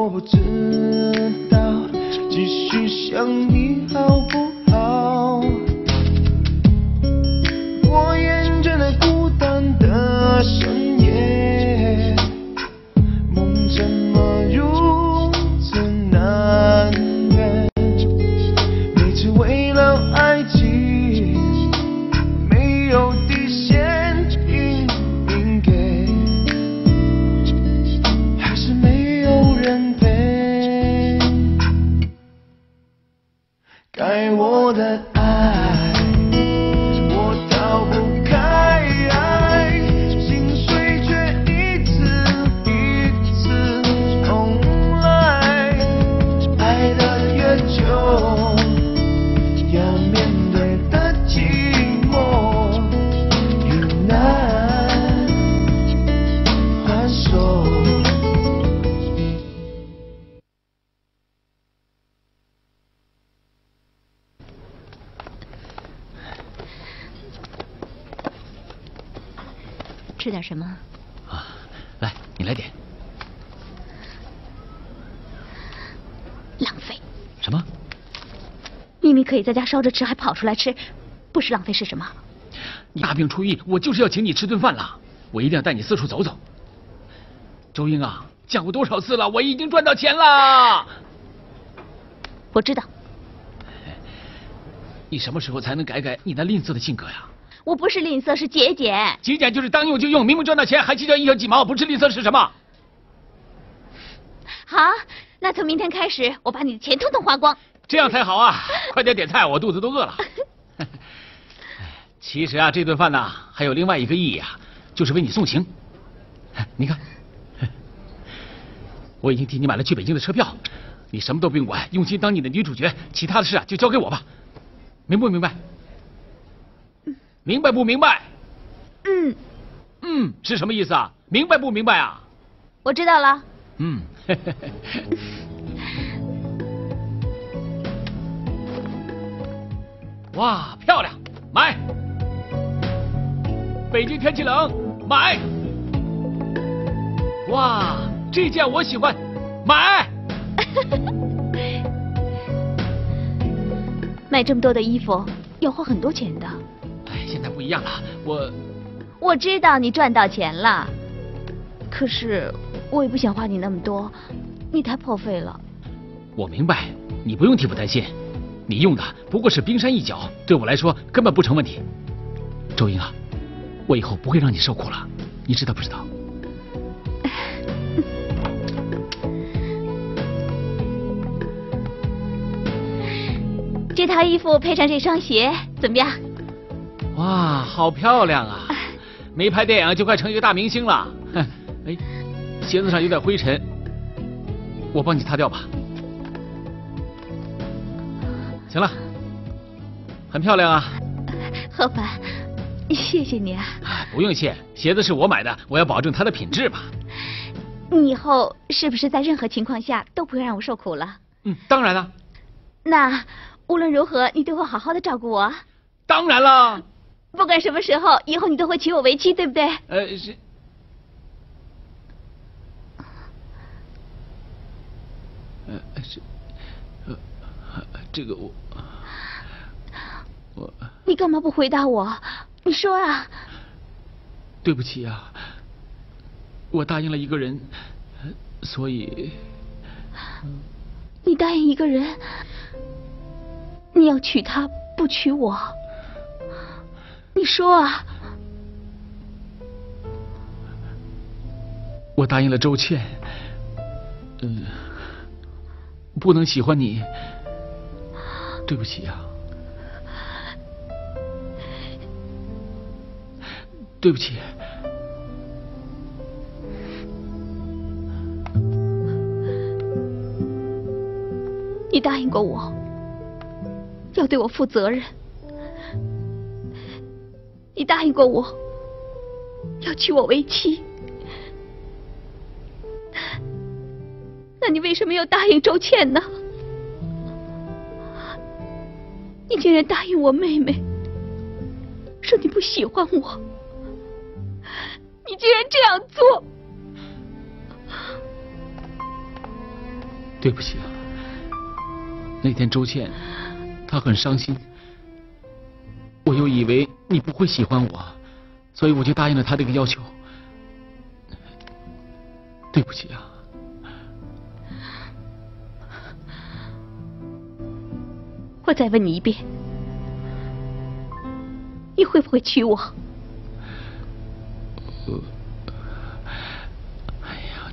我不知道继续想你好不好？我厌倦了孤单的深夜，梦怎么如此难圆？每次为了爱情没有底线应给，还是没有人陪。该我的爱我逃不开，心碎却一次一次重来，爱得越久要面对的寂寞越难还手。 吃点什么？ 啊，来，你来点。 浪费！ 什么？ 明明可以在家烧着吃，还跑出来吃，不是浪费是什么？ 你大病初愈，我就是要请你吃顿饭了，我一定要带你四处走走。周英啊，讲过多少次了，我已经赚到钱了。 我知道。 你什么时候才能改改你那吝啬的性格呀？ 我不是吝啬，是节俭。 节俭就是当用就用，明明赚到钱还计较一条几毛，不是吝啬是什么？ 好，那从明天开始，我把你的钱统统花光。 这样才好啊！快点点菜，我肚子都饿了。其实啊，这顿饭呢，还有另外一个意义啊，就是为你送行。你看，我已经替你买了去北京的车票，你什么都不用管，用心当你的女主角，其他的事啊就交给我吧，明不明白？明白不明白？是什么意思啊？明白不明白啊？ 我知道了。 哇，漂亮，买！北京天气冷，买！哇，这件我喜欢，买！ 买这么多的衣服要花很多钱的。 哎，现在不一样了， 我知道你赚到钱了，可是我也不想花你那么多，你太破费了。 我明白，你不用替我担心，你用的不过是冰山一角，对我来说根本不成问题。周英啊，我以后不会让你受苦了，你知道不知道？ 这套衣服配上这双鞋怎么样？ 哇，好漂亮啊！没拍电影就快成一个大明星了。哎，鞋子上有点灰尘，我帮你擦掉吧。行了，很漂亮啊。 何凡，谢谢你啊。 不用谢，鞋子是我买的，我要保证它的品质嘛。 你以后是不是在任何情况下都不会让我受苦了？ 当然了。 那无论如何，你都会好好的照顾我。 当然了。 不管什么时候，以后你都会娶我为妻，对不对？ 是。这个我。 你干嘛不回答我？你说啊。 对不起啊，我答应了一个人，所以。 你答应一个人，你要娶她，不娶我。你说啊。 我答应了周倩，不能喜欢你，对不起啊，对不起。 你答应过我，要对我负责任。你答应过我，要娶我为妻。那你为什么要答应周倩呢？你竟然答应我妹妹，说你不喜欢我，你竟然这样做！ 对不起啊，那天周倩她很伤心，我又以为你不会喜欢我，所以我就答应了她这个要求。对不起啊。 我再问你一遍，你会不会娶我？ 哎呀，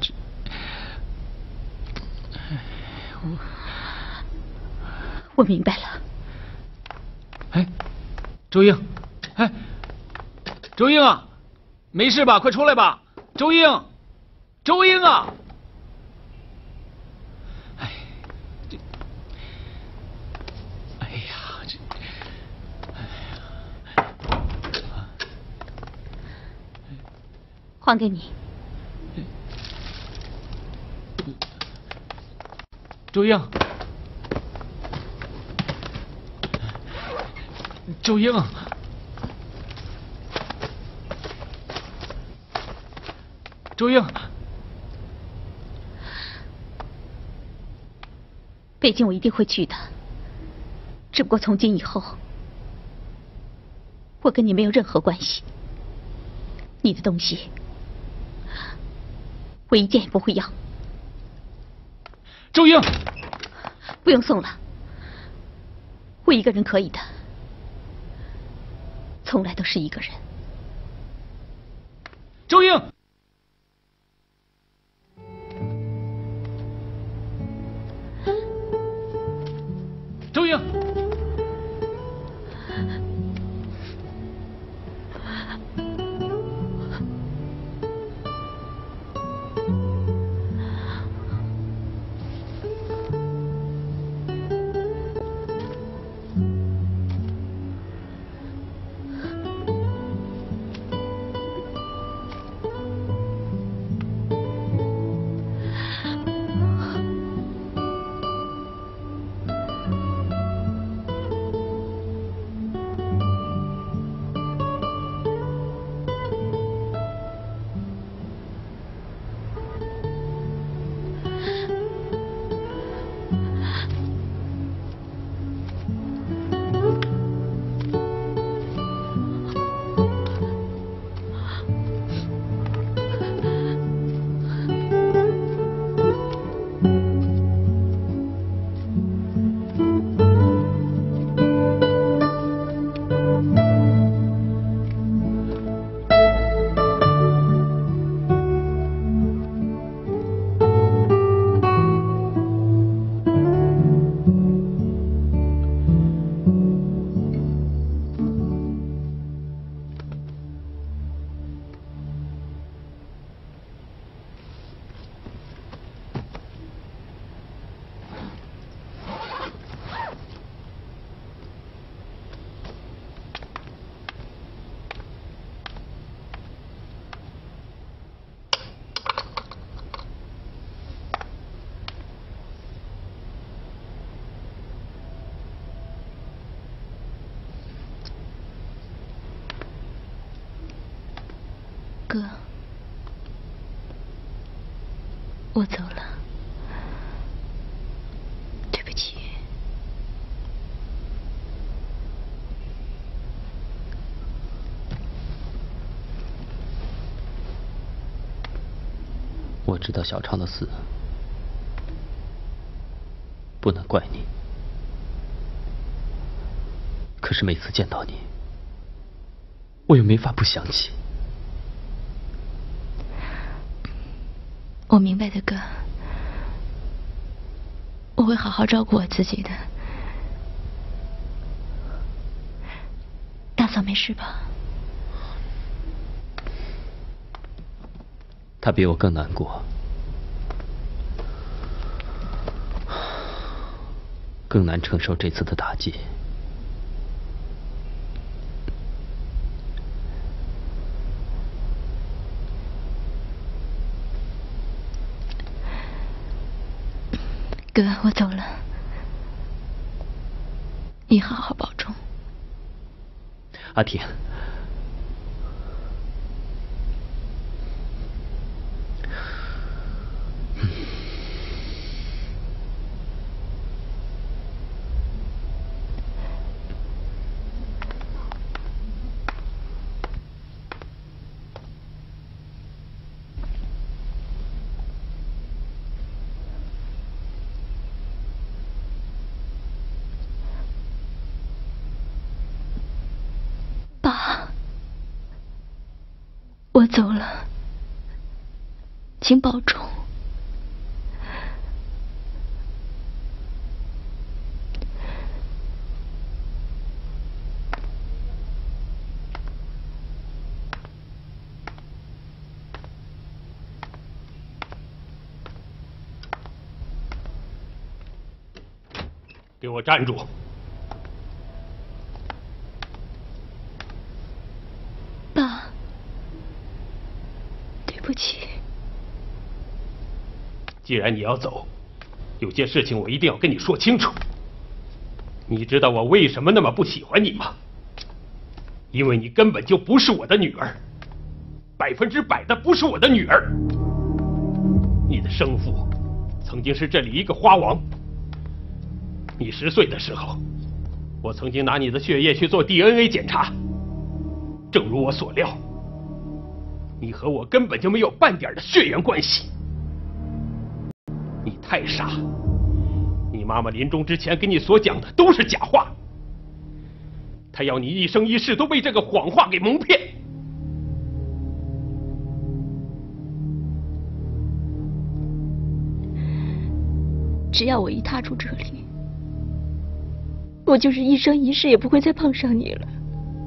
我明白了。 哎，周英，哎，周英啊，没事吧？快出来吧，周英，周英啊！哎，这，哎呀，这，哎呀， 还给你。 周英，周英，周英， 北京我一定会去的，只不过从今以后，我跟你没有任何关系。你的东西，我一件也不会要。 周英， 不用送了，我一个人可以的，从来都是一个人。 周英，周英， 哥，我走了，对不起。 我知道小昌的死不能怪你，可是每次见到你，我又没法不想起。 我明白的，哥，我会好好照顾我自己的。大嫂没事吧？ 他比我更难过，更难承受这次的打击。 哥，我走了，你好好保重。 阿婷， 我走了，请保重。 给我站住！ 爸，对不起。 既然你要走，有件事情我一定要跟你说清楚。你知道我为什么那么不喜欢你吗？因为你根本就不是我的女儿，100%的不是我的女儿。你的生父曾经是这里一个花王。你10岁的时候，我曾经拿你的血液去做 DNA 检查，正如我所料，你和我根本就没有半点的血缘关系。你太傻，你妈妈临终之前给你所讲的都是假话，她要你一生一世都被这个谎话给蒙骗。 只要我一踏出这里，我就是一生一世也不会再碰上你了。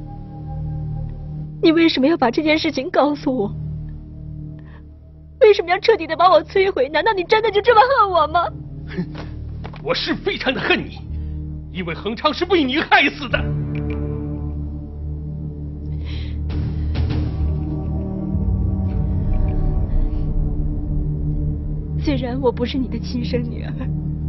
你为什么要把这件事情告诉我？为什么要彻底的把我摧毁？难道你真的就这么恨我吗？ 我是非常的恨你，因为恒昌是被你害死的。 虽然我不是你的亲生女儿，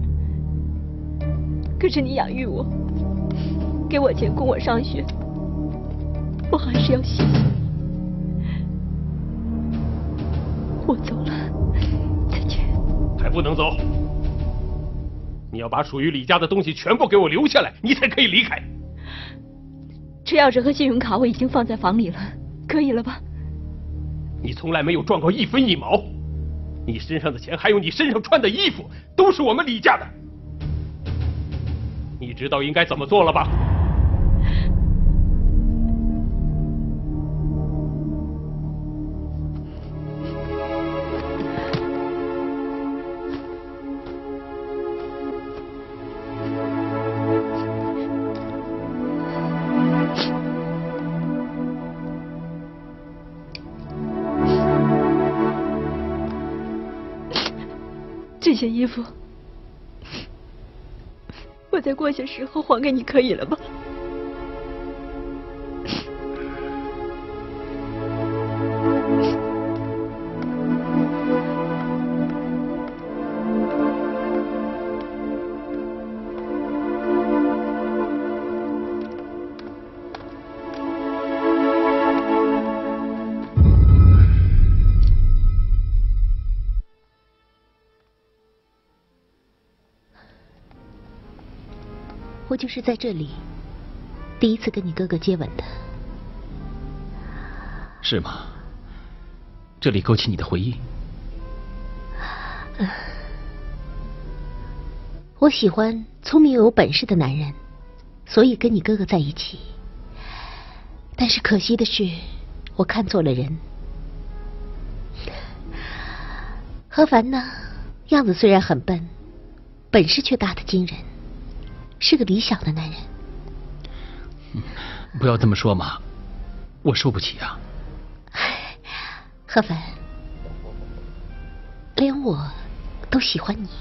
可是你养育我，给我钱供我上学，我还是要谢谢你。我走了，再见。 还不能走，你要把属于李家的东西全部给我留下来，你才可以离开。 车钥匙和信用卡我已经放在房里了，可以了吧？ 你从来没有赚过1分1毛，你身上的钱还有你身上穿的衣服都是我们李家的，你知道应该怎么做了吧？ 这些衣服，我在过些时候还给你，可以了吧？ 我就是在这里第一次跟你哥哥接吻的。 是吗？这里勾起你的回忆。 我喜欢聪明又有本事的男人，所以跟你哥哥在一起。但是可惜的是，我看错了人。何凡呢，样子虽然很笨，本事却大得惊人。是个理想的男人。 不要这么说嘛，我受不起啊。 何凡，连我都喜欢你。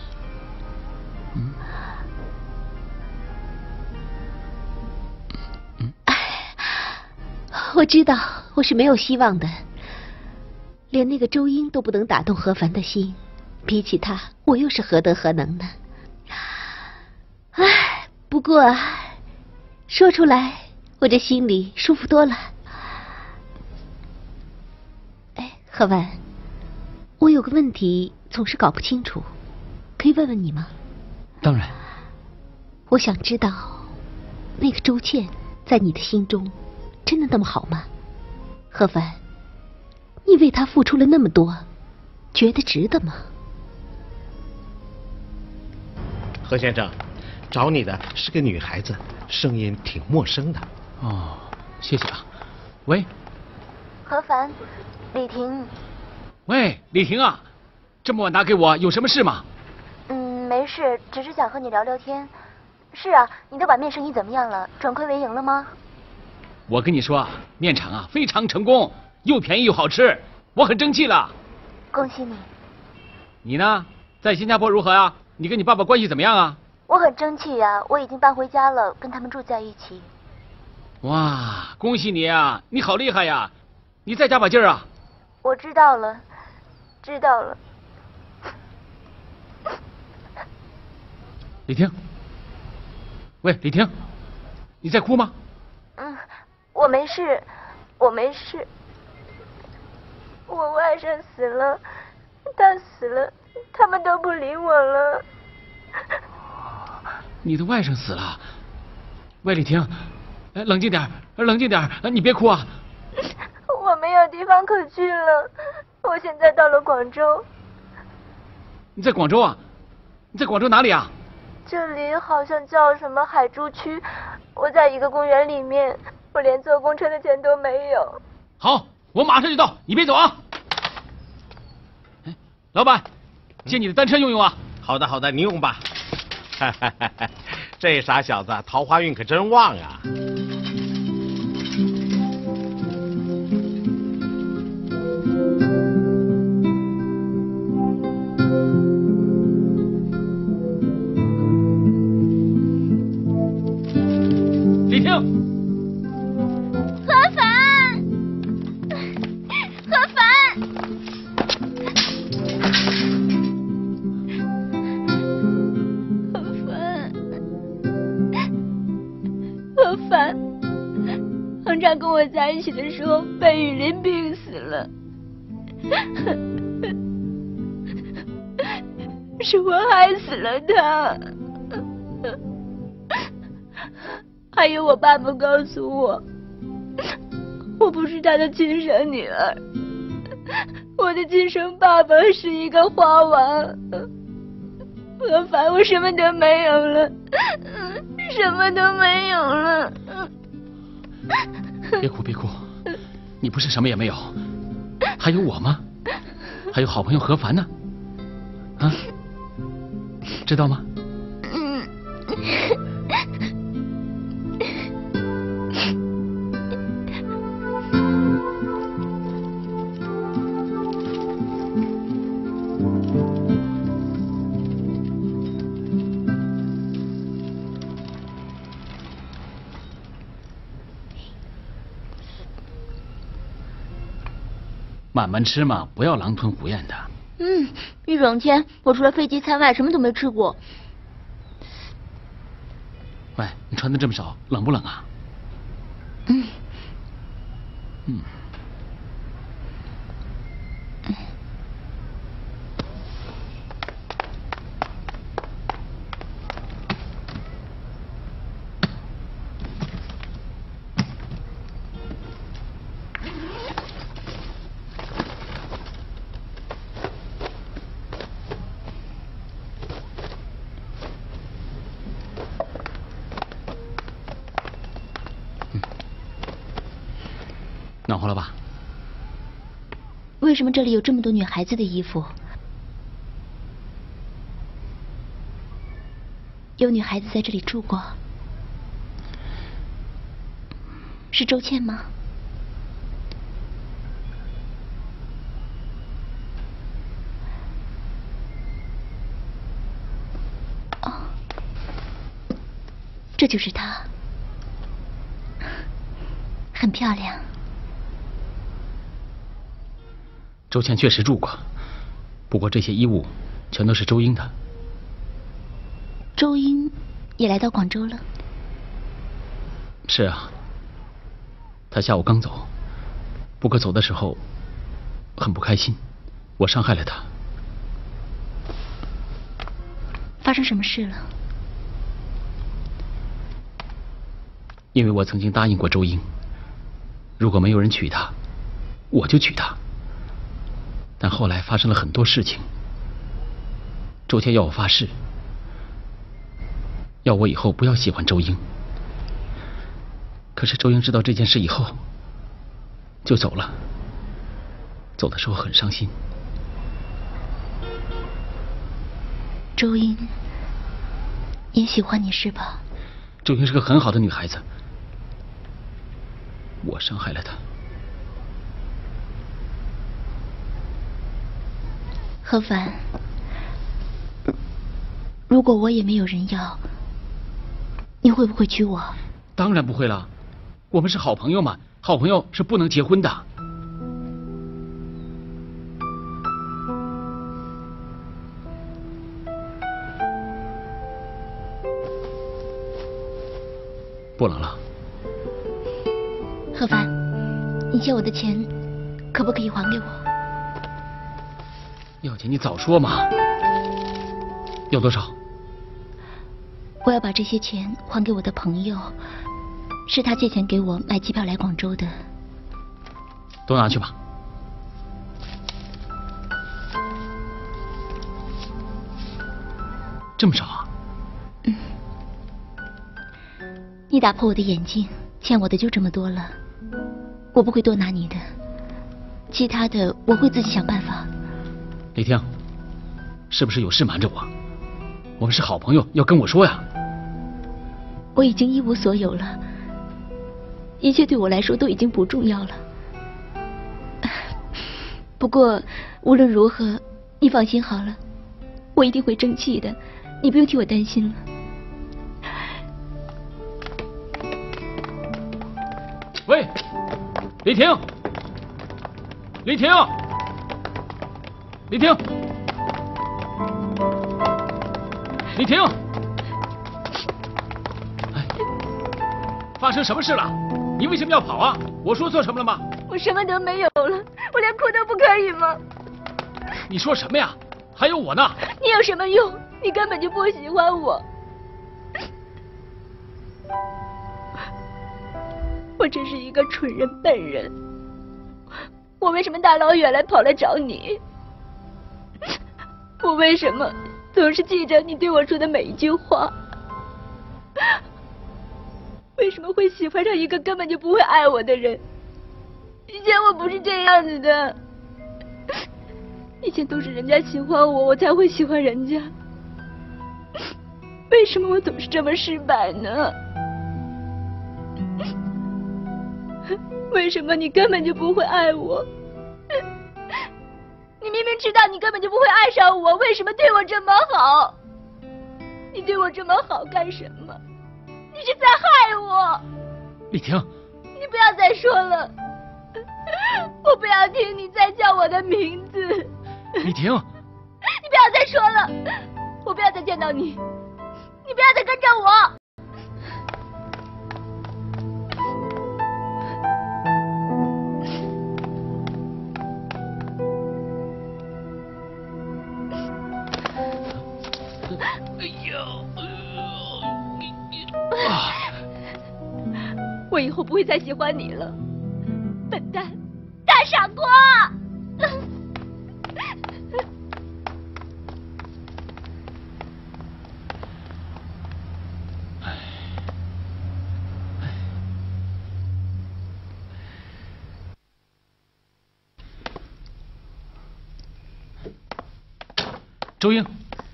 我知道我是没有希望的，连那个周英都不能打动何凡的心，比起他，我又是何德何能呢？不过说出来，我这心里舒服多了。哎，何婉，我有个问题总是搞不清楚，可以问问你吗？ 当然。 我想知道，那个周倩在你的心中真的那么好吗？何凡，你为她付出了那么多，觉得值得吗？ 何先生，找你的是个女孩子，声音挺陌生的。 哦，谢谢啊。喂， 何凡，李婷。 喂，李婷啊，这么晚打给我，有什么事吗？ 没事，只是想和你聊聊天。是啊，你的碗面生意怎么样了？转亏为盈了吗？ 我跟你说啊，面场啊非常成功，又便宜又好吃，我很争气了。 恭喜你。 你呢？在新加坡如何呀？你跟你爸爸关系怎么样啊？ 我很争气呀，我已经搬回家了，跟他们住在一起。 哇，恭喜你啊！你好厉害呀！你再加把劲儿啊！ 我知道了，知道了。 李婷，喂，李婷，你在哭吗？ 我没事，我没事。我外甥死了，他死了，他们都不理我了。 你的外甥死了？喂，李婷，冷静点，冷静点，你别哭啊！ 我没有地方可去了，我现在到了广州。 你在广州啊？你在广州哪里啊？ 这里好像叫什么海珠区，我在一个公园里面，我连坐公车的钱都没有。 好，我马上就到，你别走啊！哎，老板，借你的单车用用啊。 好的好的，你用吧。这傻小子桃花运可真旺啊！ 李婷， 何凡，何凡，何凡，恒常跟我在一起的时候被雨淋病死了，是我害死了他。还有我爸爸告诉我，我不是他的亲生女儿，我的亲生爸爸是一个花王。何凡，我什么都没有了，什么都没有了。 别哭别哭，你不是什么也没有，还有我吗？还有好朋友何凡呢？啊，知道吗？慢慢吃嘛，不要狼吞虎咽的。 一整天我除了飞机餐外什么都没吃过。 喂，你穿的这么少，冷不冷啊？暖和了吧？ 为什么这里有这么多女孩子的衣服？有女孩子在这里住过？是周倩吗？哦，这就是她，很漂亮。 周倩确实住过，不过这些衣物全都是周英的。 周英也来到广州了？ 是啊，他下午刚走，不过走的时候很不开心，我伤害了他。 发生什么事了？ 因为我曾经答应过周英，如果没有人娶她，我就娶她。但后来发生了很多事情，周倩要我发誓，要我以后不要喜欢周英。可是周英知道这件事以后就走了。 走的时候很伤心。 周英也喜欢你是吧？ 周英是个很好的女孩子，我伤害了她。 何凡，如果我也没有人要，你会不会娶我？ 当然不会了，我们是好朋友嘛，好朋友是不能结婚的。不冷了。 何凡，你借我的钱可不可以还给我？ 要钱你早说嘛。要多少？ 我要把这些钱还给我的朋友，是他借钱给我买机票来广州的。 都拿去吧。这么少啊？ 你打破我的眼镜，欠我的就这么多了，我不会多拿你的，其他的我会自己想办法。 李婷，是不是有事瞒着我？我们是好朋友，要跟我说呀。 我已经一无所有了，一切对我来说都已经不重要了。不过无论如何，你放心好了，我一定会争气的，你不用替我担心了。 喂，李婷，李婷，李婷，李婷，哎，发生什么事了？你为什么要跑啊？我说错什么了吗？ 我什么都没有了，我连哭都不可以吗？ 你说什么呀？还有我呢。 你有什么用？你根本就不喜欢我。我真是一个蠢人笨人，我为什么大老远来跑来找你？我为什么总是记着你对我说的每一句话？为什么会喜欢上一个根本就不会爱我的人？以前我不是这样子的，以前都是人家喜欢我，我才会喜欢人家。为什么我总是这么失败呢？为什么你根本就不会爱我？你明明知道你根本就不会爱上我，为什么对我这么好？你对我这么好干什么？你是在害我！ 李婷， 你不要再说了，我不要听你再叫我的名字。 李婷， 你不要再说了，我不要再见到你，你不要再跟着我。我以后不会再喜欢你了，笨蛋，大傻瓜！ 周英，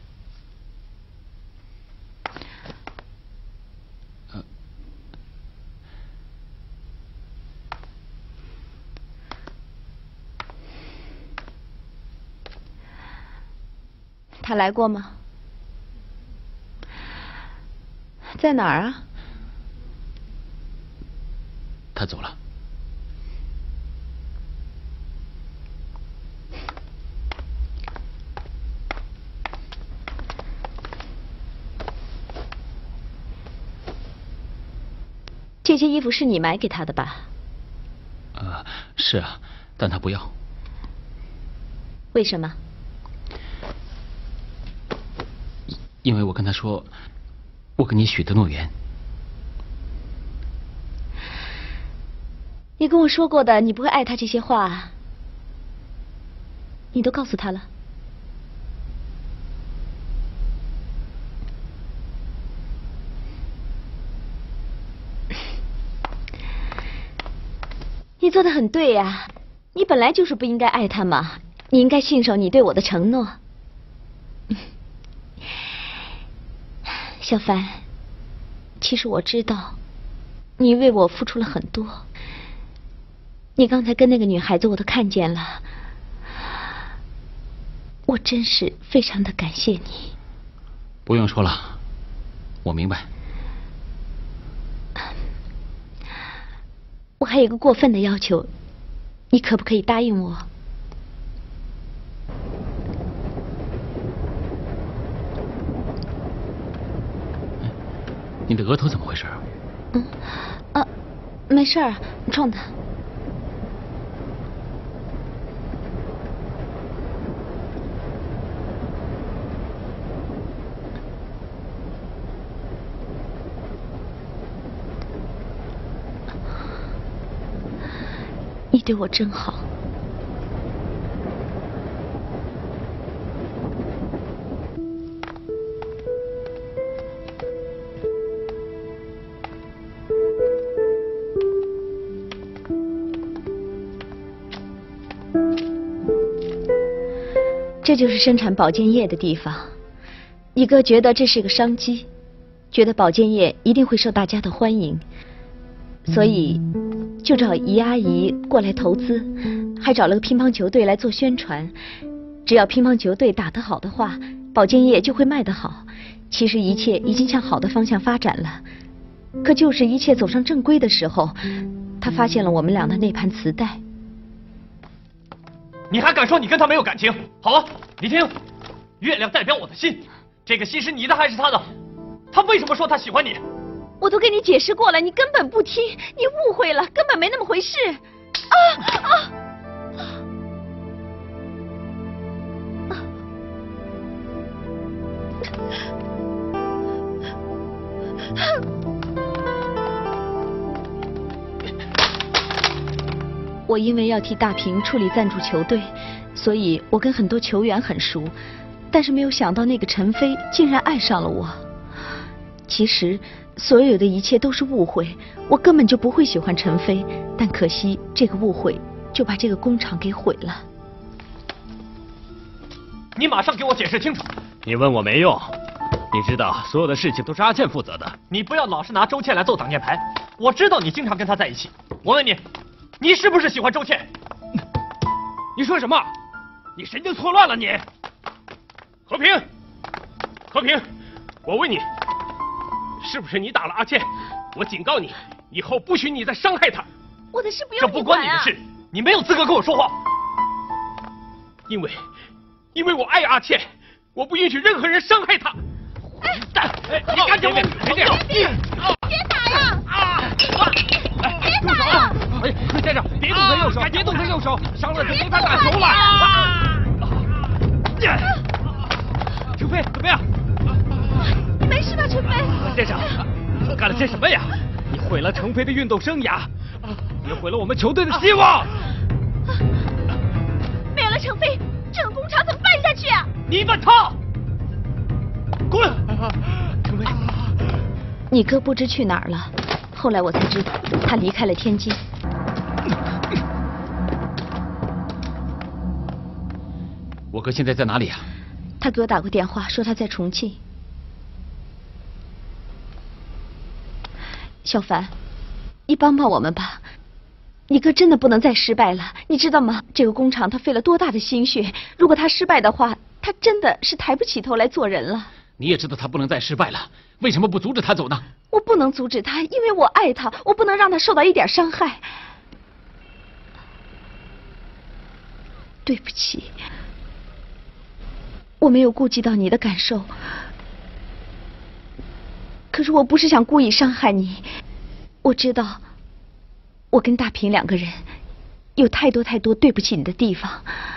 他来过吗？在哪儿啊？ 他走了。 这些衣服是你买给他的吧？ 是啊，但他不要。 为什么？ 因为我跟他说，我跟你许的诺言。 你跟我说过的，你不会爱他这些话，你都告诉他了。你做的很对呀， 你本来就是不应该爱他嘛，你应该信守你对我的承诺。小凡，其实我知道，你为我付出了很多。你刚才跟那个女孩子我都看见了，我真是非常的感谢你。 不用说了，我明白。 我还有一个过分的要求，你可不可以答应我？ 你的额头怎么回事？ 没事儿，撞的。你对我真好。这就是生产保健液的地方。你哥觉得这是个商机，觉得保健液一定会受大家的欢迎，所以就找姨阿姨过来投资，还找了个乒乓球队来做宣传。只要乒乓球队打得好的话，保健液就会卖得好。其实一切已经向好的方向发展了，可就是一切走上正规的时候，他发现了我们俩的那盘磁带。 你还敢说你跟他没有感情？好了，你听，月亮代表我的心，这个心是你的还是他的？他为什么说他喜欢你？ 我都跟你解释过了，你根本不听，你误会了，根本没那么回事。我因为要替大平处理赞助球队，所以我跟很多球员很熟，但是没有想到那个陈飞竟然爱上了我。其实所有的一切都是误会，我根本就不会喜欢陈飞，但可惜这个误会就把这个工厂给毁了。 你马上给我解释清楚。你问我没用，你知道所有的事情都是阿倩负责的。你不要老是拿周倩来做挡箭牌，我知道你经常跟她在一起。我问你，你是不是喜欢周倩？你说什么？你神经错乱了你！和平，和平，我问你，是不是你打了阿倩？我警告你，以后不许你再伤害她。 我的事不用这不关你的事，你没有资格跟我说话。因为我爱阿倩，我不允许任何人伤害她。你赶紧别这样！ 别打呀！别打呀！ 先生，别动他右手，别动他右手，伤了就没法打球了。程飞，怎么样？ 你没事吧，程飞？ 先生，你干了些什么呀？你毁了程飞的运动生涯，也毁了我们球队的希望。 没有了程飞，这个工厂怎么办下去啊？ 你问他，滚！程飞， 你哥不知去哪儿了。后来我才知道，他离开了天津。 我哥现在在哪里啊？ 他给我打过电话，说他在重庆。小凡，你帮帮我们吧，你哥真的不能再失败了，你知道吗？这个工厂他费了多大的心血，如果他失败的话，他真的是抬不起头来做人了。 你也知道他不能再失败了，为什么不阻止他走呢？ 我不能阻止他，因为我爱他，我不能让他受到一点伤害。对不起，我没有顾及到你的感受，可是我不是想故意伤害你。我知道我跟大平两个人有太多对不起你的地方。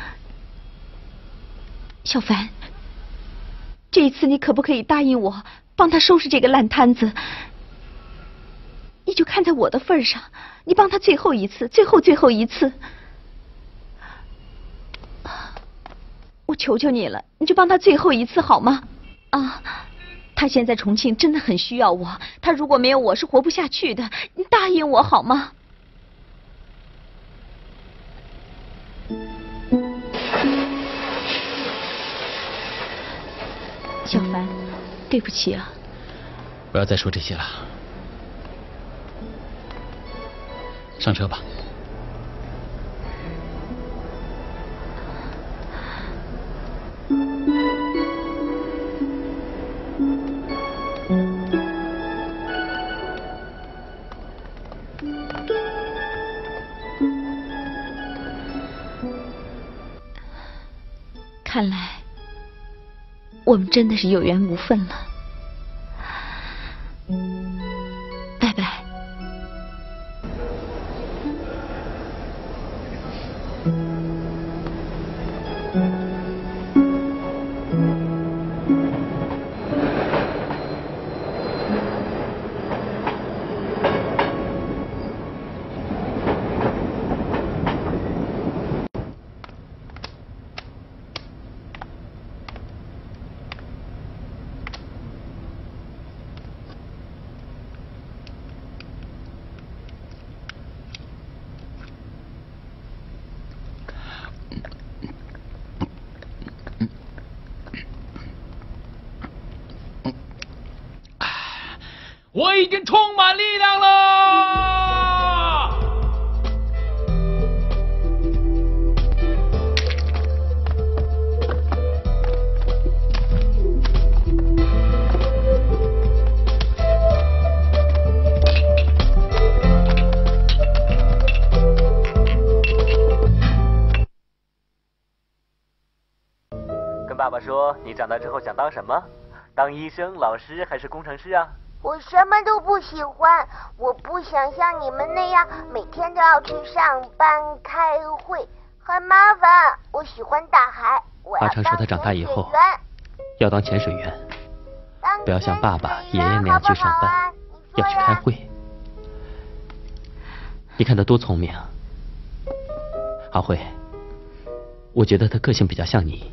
小凡，这一次你可不可以答应我，帮他收拾这个烂摊子？你就看在我的份上，你帮他最后一次，最后一次。我求求你了，你就帮他最后一次好吗？啊，他现在重庆真的很需要我，他如果没有我是活不下去的，你答应我好吗？ 小凡，对不起啊。 不要再说这些了，上车吧。 看来我们真的是有缘无分了。拜拜。 我已经充满力量了！ 跟爸爸说，你长大之后想当什么？当医生、老师还是工程师啊？ 我什么都不喜欢，我不想像你们那样每天都要去上班开会，很麻烦。我喜欢大海，我要阿昌说他长大以后要当潜水员，不要像爸爸、爷爷那样去上班，要去开会。你看他多聪明啊！阿慧，我觉得他个性比较像你。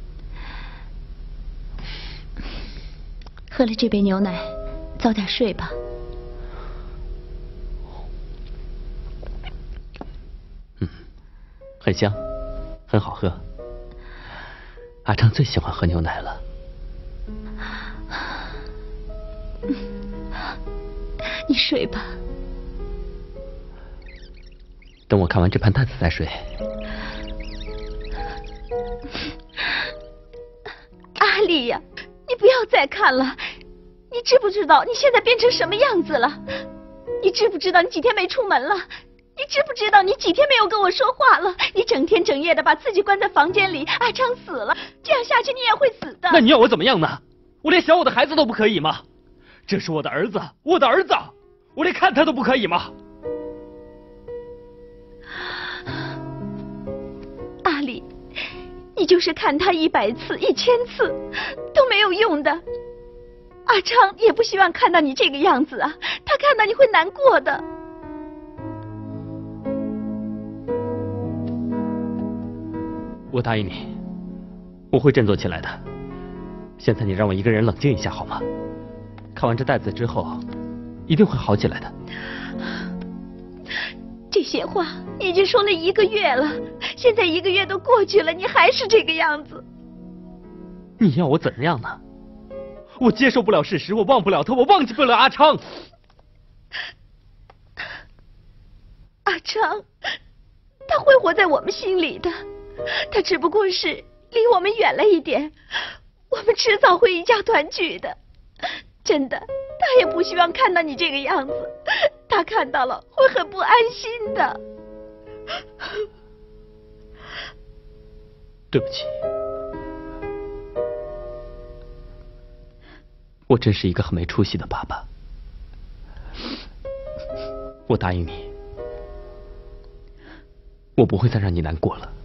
喝了这杯牛奶，早点睡吧。 很香，很好喝。阿昌最喜欢喝牛奶了。 你睡吧。 等我看完这盘担子再睡。 阿丽呀，你不要再看了。你知不知道你现在变成什么样子了？你知不知道你几天没出门了？你知不知道你几天没有跟我说话了？你整天整夜的把自己关在房间里，阿昌死了，这样下去你也会死的。 那你要我怎么样呢？我连想我的孩子都不可以吗？这是我的儿子，我的儿子，我连看他都不可以吗？ 阿丽，你就是看他100次、1000次都没有用的。阿昌也不希望看到你这个样子啊，他看到你会难过的。 我答应你，我会振作起来的。现在你让我一个人冷静一下好吗？看完这袋子之后，一定会好起来的。 这些话你已经说了1个月了，现在1个月都过去了，你还是这个样子。 你要我怎样呢？我接受不了事实，我忘不了他，我忘记不了阿昌。 阿昌，他会活在我们心里的，他只不过是离我们远了一点，我们迟早会一家团聚的。真的，他也不希望看到你这个样子，他看到了会很不安心的。 对不起，我真是一个很没出息的爸爸。我答应你，我不会再让你难过了。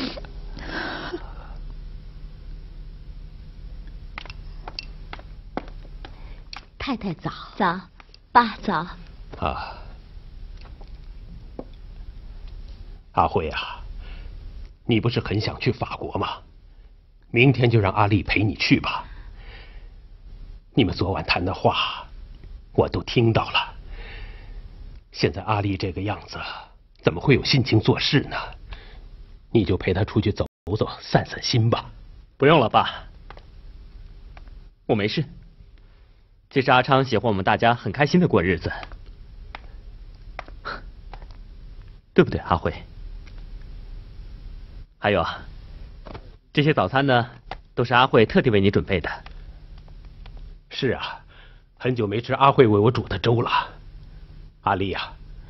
太太早。 早，爸早。 啊，阿慧啊，你不是很想去法国吗？明天就让阿丽陪你去吧。你们昨晚谈的话，我都听到了。现在阿丽这个样子，怎么会有心情做事呢？你就陪她出去走走，散散心吧。 不用了，爸。 我没事。这是阿昌喜欢我们大家很开心的过日子，对不对，阿慧？还有啊，这些早餐呢，都是阿慧特地为你准备的。 是啊，很久没吃阿慧为我煮的粥了。阿丽呀，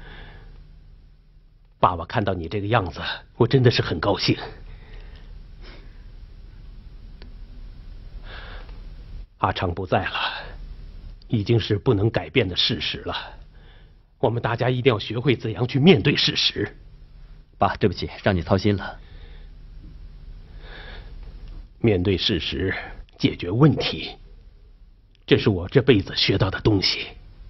爸爸看到你这个样子，我真的是很高兴。阿昌不在了，已经是不能改变的事实了。我们大家一定要学会怎样去面对事实。 爸，对不起，让你操心了。 面对事实，解决问题，这是我这辈子学到的东西。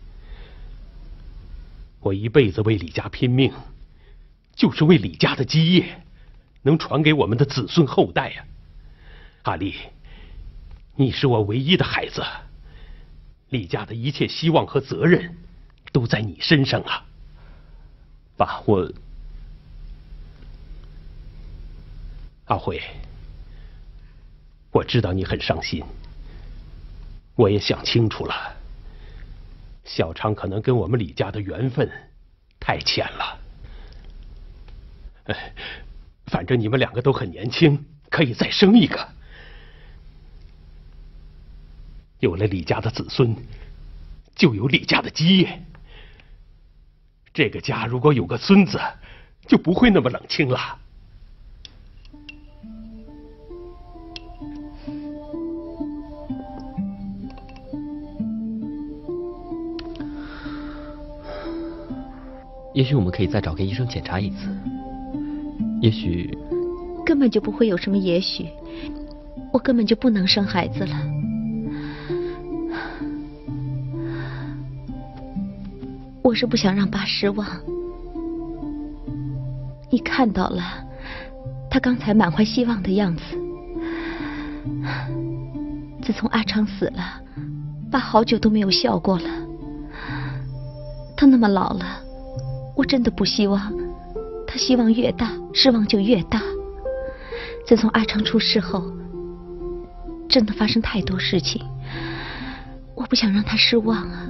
我一辈子为李家拼命，就是为李家的基业能传给我们的子孙后代呀。阿丽，你是我唯一的孩子，李家的一切希望和责任都在你身上啊。 爸， 阿慧，我知道你很伤心，我也想清楚了。小昌可能跟我们李家的缘分太浅了。反正你们两个都很年轻，可以再生一个。有了李家的子孙，就有李家的基业。这个家如果有个孙子，就不会那么冷清了。 也许我们可以再找个医生检查一次。也许根本就不会有什么也许，我根本就不能生孩子了。我是不想让爸失望。你看到了他刚才满怀希望的样子。自从阿昌死了，爸好久都没有笑过了。他那么老了，我真的不希望他希望越大，失望就越大。自从阿昌出事后，真的发生太多事情，我不想让他失望啊。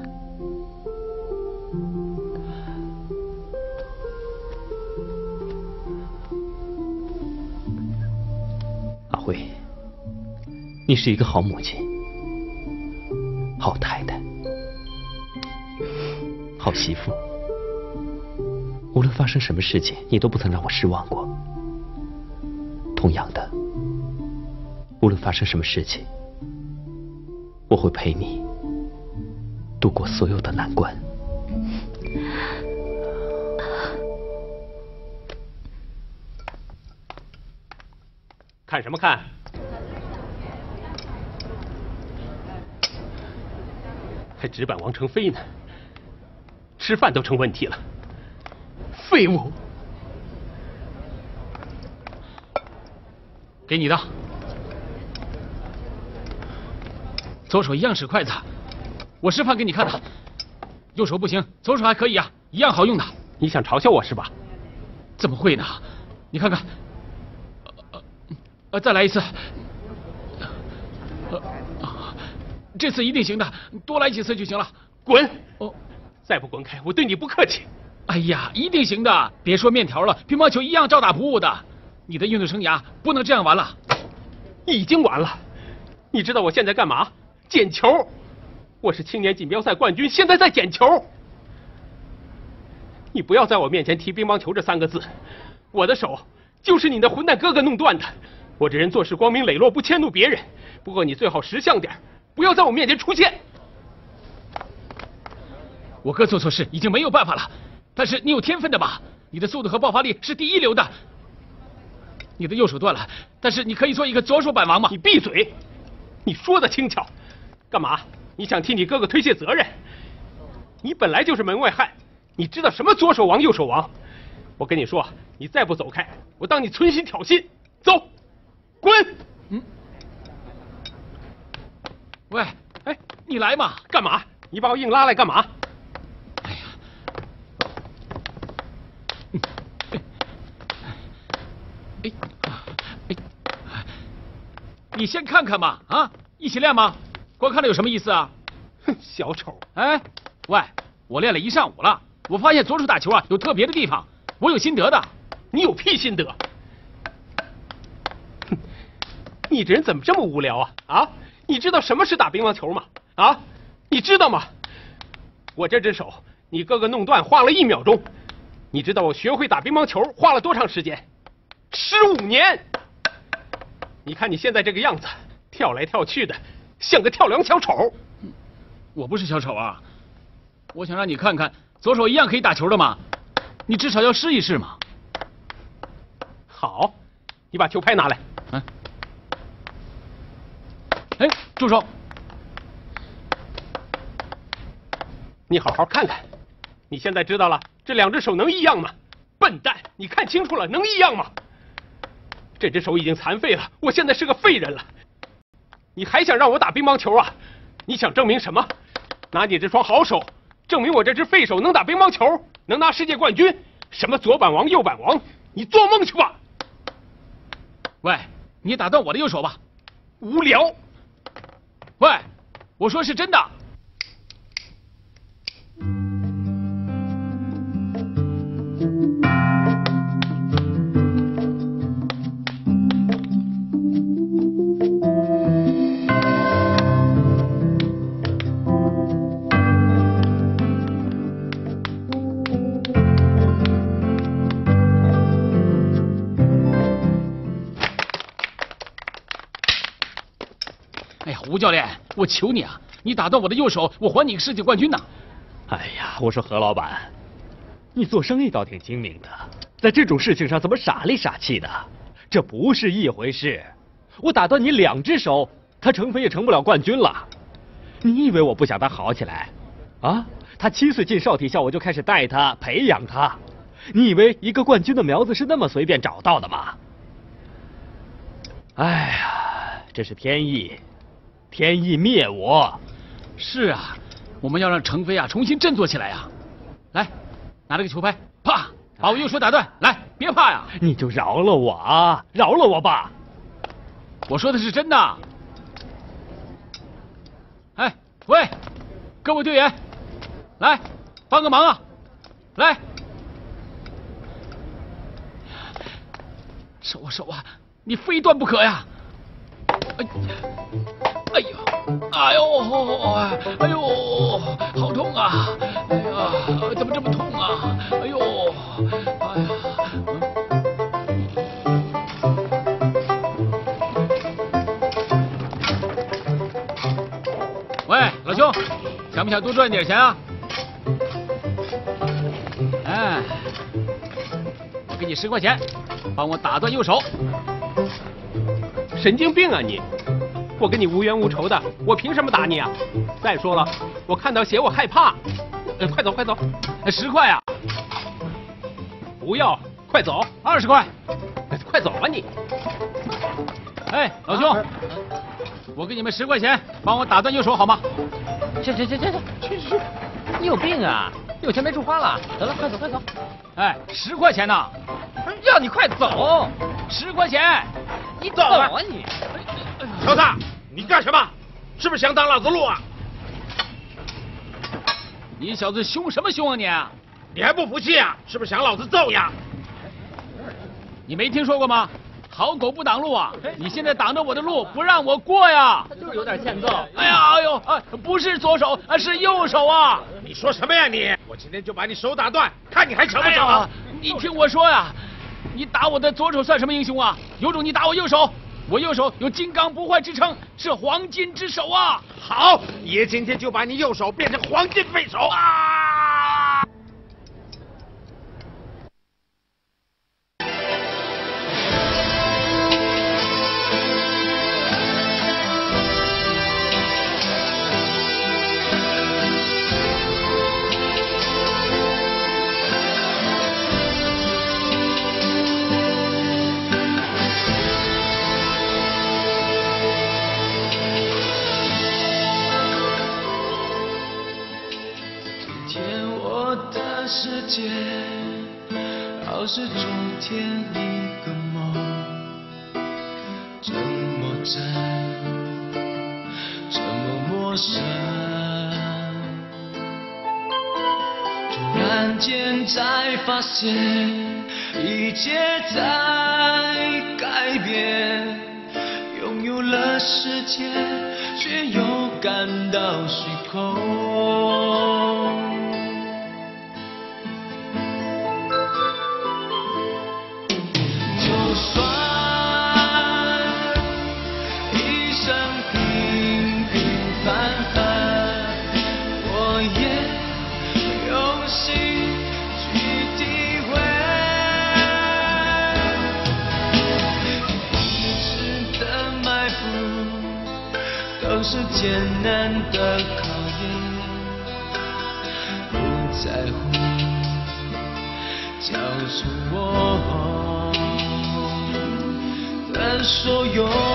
阿慧，你是一个好母亲，好太太，好媳妇。无论发生什么事情，你都不曾让我失望过。同样的，无论发生什么事情，我会陪你度过所有的难关。 看什么看？还纸板王成飞呢，吃饭都成问题了。废物！ 给你的，左手一样使筷子，我示范给你看的。右手不行，左手还可以啊，一样好用的。 你想嘲笑我是吧？ 怎么会呢？你看看，再来一次。这次一定行的，多来几次就行了。 滚！哦，再不滚开，我对你不客气。 哎呀，一定行的！别说面条了，乒乓球一样照打不误的。你的运动生涯不能这样完了。 已经完了。你知道我现在干嘛？捡球。我是青年锦标赛冠军，现在在捡球。你不要在我面前提乒乓球这3个字。我的手就是你那混蛋哥哥弄断的。我这人做事光明磊落，不迁怒别人。不过你最好识相点，不要在我面前出现。 我哥做错事已经没有办法了。但是你有天分的吧？你的速度和爆发力是第一流的。你的右手断了，但是你可以做一个左手板王吗？ 你闭嘴！你说的轻巧，干嘛？你想替你哥哥推卸责任？你本来就是门外汉，你知道什么左手王右手王？我跟你说，你再不走开，我当你存心挑衅。走，滚！ 喂，哎，你来嘛？ 干嘛？你把我硬拉来干嘛？ 你先看看嘛，啊，一起练吗？ 光看了有什么意思啊？ 哼，小丑！ 哎，喂，我练了一上午了，我发现左手打球啊有特别的地方，我有心得的。 你有屁心得？哼，你这人怎么这么无聊啊？啊，你知道什么是打乒乓球吗？啊，你知道吗？我这只手，你哥哥弄断花了1秒钟。你知道我学会打乒乓球花了多长时间？15年。你看你现在这个样子，跳来跳去的，像个跳梁小丑。 我不是小丑啊，我想让你看看左手一样可以打球的嘛，你至少要试一试嘛。 好，你把球拍拿来。 嗯。哎，住手！ 你好好看看，你现在知道了这2只手能一样吗？笨蛋，你看清楚了，能一样吗？这只手已经残废了，我现在是个废人了。你还想让我打乒乓球啊？你想证明什么？拿你这双好手证明我这只废手能打乒乓球，能拿世界冠军？什么左板王、右板王？你做梦去吧！ 喂，你打断我的右手吧。 无聊。 喂，我说是真的。吴教练，我求你啊，你打断我的右手，我还你个世界冠军呢。 哎呀，我说何老板，你做生意倒挺精明的，在这种事情上怎么傻里傻气的？这不是一回事。我打断你2只手，他成飞也成不了冠军了。你以为我不想他好起来？啊，他7岁进少体校，我就开始带他培养他。你以为一个冠军的苗子是那么随便找到的吗？哎呀，这是天意。天意灭我！ 是啊，我们要让程飞啊重新振作起来呀！来，拿这个球拍，啪，把我右手打断。来，别怕呀！ 你就饶了我啊，饶了我吧！ 我说的是真的。哎，喂，各位队员，来帮个忙啊！来，手啊，你非断不可呀！哎呦，哎呦，哎呦，好痛啊！哎呀，怎么这么痛啊？哎呦，哎呀！喂，老兄，想不想多赚点钱啊？哎，我给你10块钱，帮我打断右手。 神经病啊你！我跟你无冤无仇的，我凭什么打你啊？再说了，我看到血我害怕。快走快走 ，10块啊！ 不要，快走 ，20块。 快走啊你！ 哎，老兄，我给你们10块钱，帮我打断右手好吗？ 去，你有病啊！有钱没处花了。得了，快走快走。 哎，10块钱呢！ 让你快走 ，10块钱， 你走啊你！ 小子，你干什么？是不是想挡老子路啊？ 你小子凶什么凶啊你？ 你还不服气啊？是不是想老子揍呀？ 你没听说过吗？好狗不挡路啊！你现在挡着我的路，不让我过呀！ 他就是有点欠揍。 哎呀，哎呦，不是左手，是右手啊！ 你说什么呀你？我今天就把你手打断，看你还成不成啊！ 你听我说呀，你打我的左手算什么英雄啊？有种你打我右手！我右手有金刚不坏之称，是黄金之手啊！ 好，爷今天就把你右手变成黄金废手啊！ 世界好似昨天一个梦，沉默着，沉默陌生，突然间才发现一切在改变，拥有了世界，却又感到虚空。就算一生平平凡凡，我也用心去体会。一直的埋伏都是艰难的考验，不在乎交出我的所有。